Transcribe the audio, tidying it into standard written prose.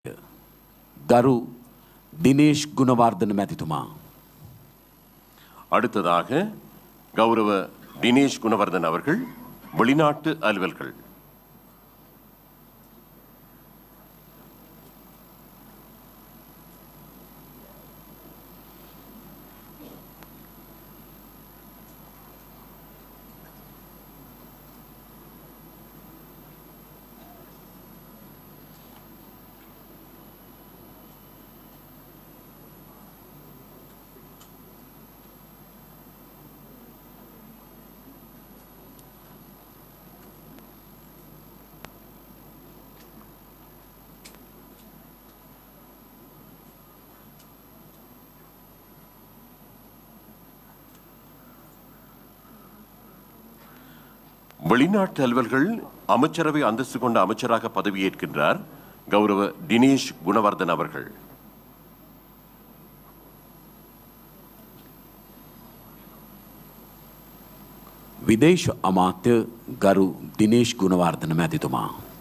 ගරු දිනේෂ් ගුණවර්ධන මැතිතුමා. அடுத்ததாக கௌரவ தினேஷ் குணவர்தன் அவர்கள், வெளிநாட்டு அலுவல்கள். வெளிநாட்டு அலுவல்கள் அமைச்சரவை அந்தஸ்து கொண்ட அமைச்சராக பதவியேற்கின்றார் கௌரவ தினேஷ் குணவர்தன் அவர்கள். විදේශ අමාත්‍ය ගරු දිනේෂ් ගුණවර්ධන මැතිතුමා.